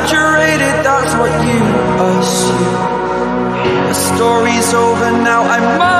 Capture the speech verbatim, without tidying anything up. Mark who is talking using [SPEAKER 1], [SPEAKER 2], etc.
[SPEAKER 1] exaggerated, that's what you assume. The story's over now, I must